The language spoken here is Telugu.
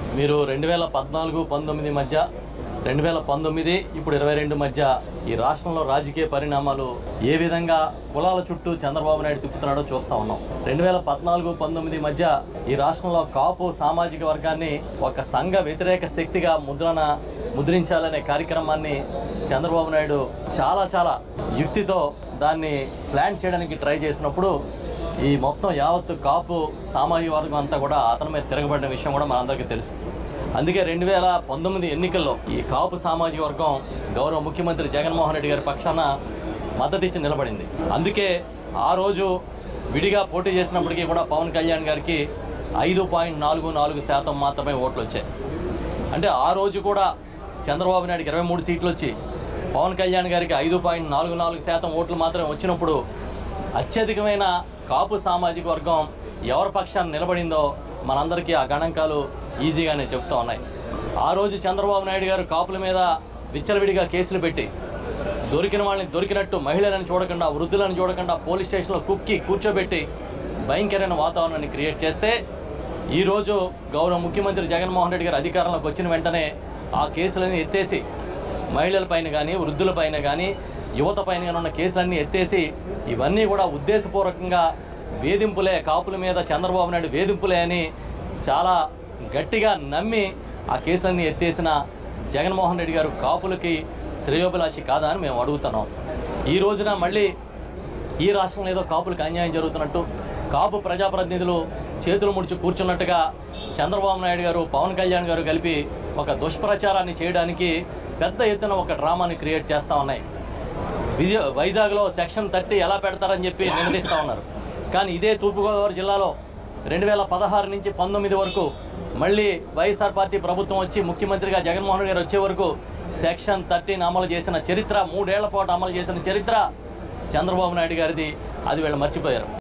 మీరు 2014-19 మధ్య 2019 ఇప్పుడు 22 మధ్య ఈ రాష్ట్రంలో రాజకీయ పరిణామాలు ఏ విధంగా కులాల చుట్టూ చంద్రబాబు నాయుడు తిప్పుతున్నాడో చూస్తా ఉన్నాం. 2014-19 మధ్య ఈ రాష్ట్రంలో కాపు సామాజిక వర్గాన్ని ఒక సంఘ వ్యతిరేక శక్తిగా ముద్రించాలనే కార్యక్రమాన్ని చంద్రబాబు నాయుడు చాలా యుక్తితో దాన్ని ప్లాన్ చేయడానికి ట్రై చేసినప్పుడు ఈ మొత్తం యావత్తు కాపు సామాజిక వర్గం అంతా కూడా అతని మీద తిరగబడిన విషయం కూడా మనందరికీ తెలుసు. అందుకే 2019 ఎన్నికల్లో ఈ కాపు సామాజిక వర్గం గౌరవ ముఖ్యమంత్రి జగన్మోహన్ రెడ్డి గారి పక్షాన మద్దతు ఇచ్చి నిలబడింది. అందుకే ఆ రోజు విడిగా పోటీ చేసినప్పటికీ కూడా పవన్ కళ్యాణ్ గారికి 5.44% మాత్రమే ఓట్లు వచ్చాయి. అంటే ఆ రోజు కూడా చంద్రబాబు నాయుడికి 23 సీట్లు వచ్చి పవన్ కళ్యాణ్ గారికి 5.44% ఓట్లు మాత్రమే వచ్చినప్పుడు అత్యధికమైన కాపు సామాజిక వర్గం ఎవరి పక్షాన్ని నిలబడిందో మనందరికీ ఆ గణాంకాలు ఈజీగానే చెప్తూ ఉన్నాయి. ఆ రోజు చంద్రబాబు నాయుడు గారు కాపుల మీద విచ్చలవిడిగా కేసులు పెట్టి దొరికిన వాళ్ళని దొరికినట్టు మహిళలను చూడకుండా వృద్ధులను చూడకుండా పోలీస్ స్టేషన్లో కూర్చోబెట్టి భయంకరమైన వాతావరణాన్ని క్రియేట్ చేస్తే ఈరోజు గౌరవ ముఖ్యమంత్రి జగన్మోహన్ రెడ్డి గారు అధికారంలోకి వచ్చిన వెంటనే ఆ కేసులని ఎత్తేసి మహిళలపైన కానీ వృద్ధులపైన కానీ యువతపైన కానీ ఉన్న కేసులన్నీ ఎత్తేసి ఇవన్నీ కూడా ఉద్దేశపూర్వకంగా వేధింపులే, కాపుల మీద చంద్రబాబు నాయుడు వేధింపులే అని చాలా గట్టిగా నమ్మి ఆ కేసులన్నీ ఎత్తేసిన జగన్మోహన్ రెడ్డి గారు కాపులకి శ్రేయోభిలాషి కాదా అని మేము అడుగుతున్నాం. ఈ రోజున మళ్ళీ ఈ రాష్ట్రంలో ఏదో కాపులకు అన్యాయం జరుగుతున్నట్టు, కాపు ప్రజాప్రతినిధులు చేతులు ముడిచి కూర్చున్నట్టుగా చంద్రబాబు నాయుడు గారు పవన్ కళ్యాణ్ గారు కలిపి ఒక దుష్ప్రచారాన్ని చేయడానికి పెద్ద ఎత్తున ఒక డ్రామాని క్రియేట్ చేస్తూ ఉన్నాయి. వైజాగ్లో సెక్షన్ 30 ఎలా పెడతారని చెప్పి నిలదీస్తూ ఉన్నారు. కానీ ఇదే తూర్పుగోదావరి జిల్లాలో 2016 నుంచి 19 వరకు మళ్ళీ వైఎస్ఆర్ పార్టీ ప్రభుత్వం వచ్చి ముఖ్యమంత్రిగా జగన్మోహన్ రెడ్డి గారు వచ్చే వరకు సెక్షన్ 30 అమలు చేసిన చరిత్ర, 3 ఏళ్ల పాటు అమలు చేసిన చరిత్ర చంద్రబాబు నాయుడు గారిది. అది వీళ్ళు మర్చిపోయారు.